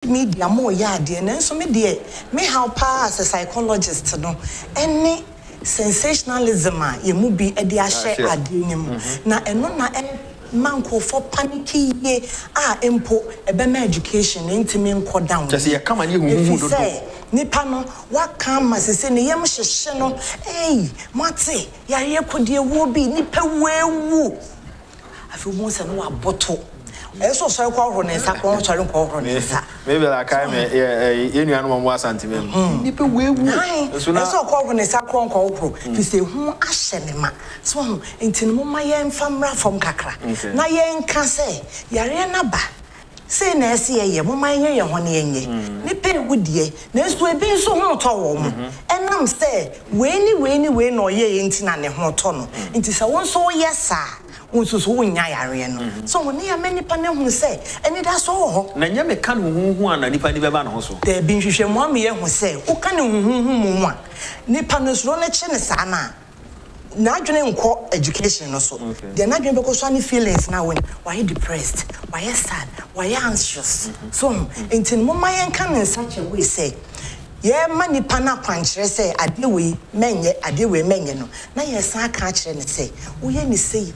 media more yard and so me how as a psychologist no any sensationalism ye mu bi e de a share adenim na eno na manko for panicky ye empo ebema education ntimi nko down just ye come and you do nipa no waka masese ne yem hyehye no mate yare kodie wo bi nipa wewu afi mo se no wa boto eso so kwa horo ne sa kwa chare kwa horo ne sa maybe like I me enu anu mo asantime nipa wewu eso kwa horo ne sa kwa horo fi se hu ahye ne ma so ntini mo ma ye mfamra from kakra na ye nka se yare na ba say na ese ye mo man ye ho ne yenye ni pe wudie na so e bi so ho to wo mo enam say we no ye ntina ne ho to no nti se won so yesa won so wonya yare no so won ya mani pa ne hu say eni da so ho na nya me ka no hu ana nipa ni be ba no ho so de bi nhwehwe mo am ye hu say wo ka ne hu mo a nipa no so na chi ne sa na adwene nko education no so de na adwene be so any feelings na when why depressed why sad why anxious so entin mo mayen kan in such a way say ye mani pana kwankyere say ade we menye no na ye san ka kire ne say uye ni sei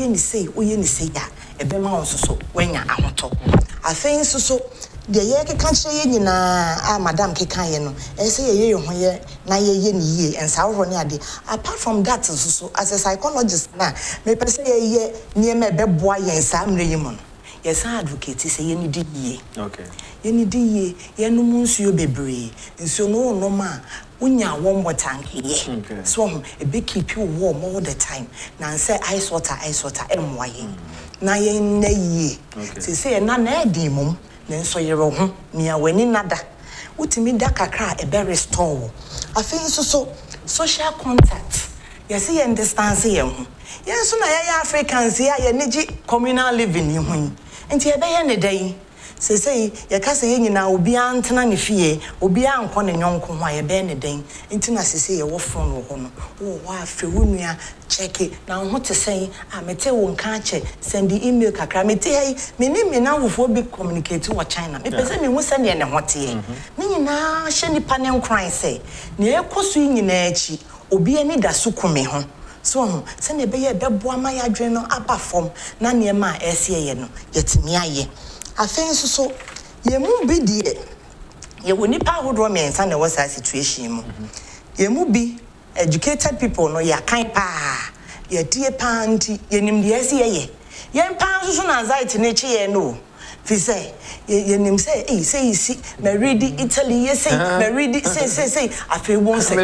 ya ebe ma won so wenya ahoto afein so de ye keka kire ye nyina madam keka ye no e say ye ho ye na ye ni ye ensa wo ne ade apart from that so as a psychologist na me pese ye niema be boa ye ensa mre yi mo no yes advocate say ye ni di ye okay ye ni di ye ye no munsuo bebre nsuo no ma unya one more tank ye so e be keep you warm all the time na say ice water emwa ye na ye na ye say na edi mum na nso ye ro ho nia wani nada utimi da kakra e be restore afin so social contact yes ye distance ye ho yes na ye Africans ye niji communal living ye ho enti e be ye ne dai say ye ka say nyina obi antena ne fie obi anko ne nyonko ho ye be ne den enti na say ye wo phone wo ho no wo wa afi wo nua check na ho te say amete wo nka che send the email kakra mete hey me na wo fo bi communicate wo China me pese me hu se ne hote ye ne nyina hye nipa ne nkran say ne ekoso nyina achi obi ani da so kume ho so se ne be ye beboa ma ya dwen no aba form na ne ma ese ye no yetimi aye afen so ye mu bi die ye woni pa hodro me nsa na wasa situation mu ye mu bi educated people no ya kan pa ye tie pa anti ye nim de ese ye pa so na anxiety na echi ye no fi say ye nim say say isi me read Italy ye say me read say afen won say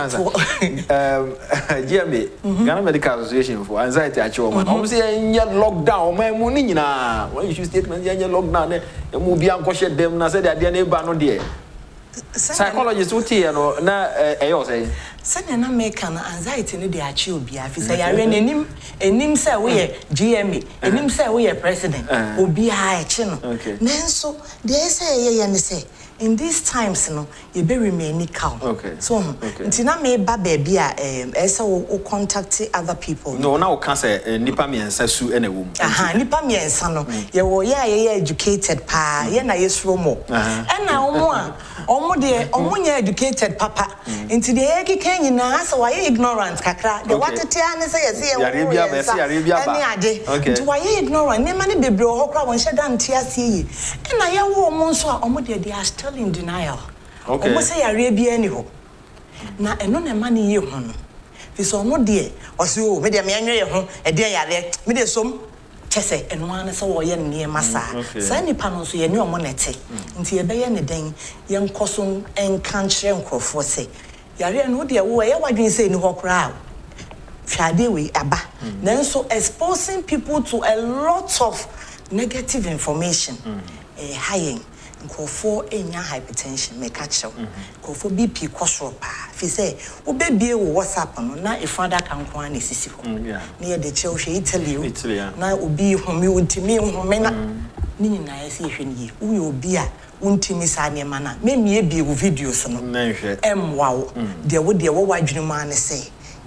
GMA Ghana Medical Association for anxiety achi o man say nye lockdown man mu ni nyina when you statement nye lockdown e mu bi anko hye dem na say de ade na ba no de psychologist what here no na eyo say sene na make an anxiety ni de achi obi afi say yare enim say we GMA enim say we president obi a echi no nenso de say ye ne say in these times no you be remain calm so ntina me ba baby a esa wo contact other people no na wo kan say nipa miensa su ena wo nipa miensa no ye wo ye educated pa ye na yesro mo ena omo de omo nya educated papa nti de ye keka nyina asa wa ye ignorant kakra de watetia ne say yes ye Arabia ba nti wa ye ignorant ne ma ne bebre ho kra won hye dan tia sie yi ena ye wo omo nso a omo de are still in denial omo say Arabia ni ho na eno na ma ne ye ho no fi so omo de o se o me de me anwe ye ho e de yare me de som chese eno an se wo ye ne masa sa nipa no so ye ne omo nete nti ye be ye ne den ye nkoso enkan kire nkrofo se yare no de wo ye wadwen se ni ho kra hwade we aba nanso exposing people to a lot of negative information high nkofo enya hypertension me ka chew nkofo BP kwosoro pa fi say wo bebie wo WhatsApp no na ifada kanko an esisi ho na ye de chew hwe Italy na obi home untimi home na ni nyina ese hwe ni wo obi a untimi sa ne ma na me mie bi wo videos no na hwe emwa wo de wo wadwene ma ne say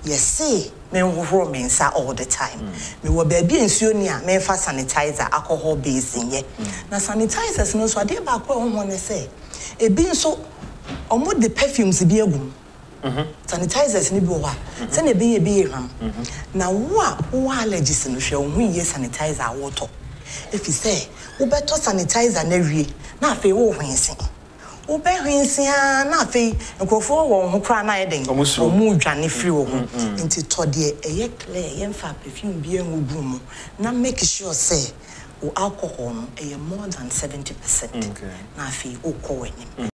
say me hohoro me nsa all the time me wo baby nsuo ni a me fa sanitizer alcohol base nye na sanitizers no so ade ba ko ho ne say ebi nso omo the perfumes bi egum sanitizers ni bi wo ha se na ebi ehwam na wo allergies no hwe wo ye sanitizer water if you say wo beto sanitizer na wie na afi wo hwense wo be hwense a na afi nkofo wo ho kra na yeden omu dwane free wo ho nti to de eye clear ye mfa perfume bi engu mu na make sure say o alcohol no more than 70% na afi wo ko wani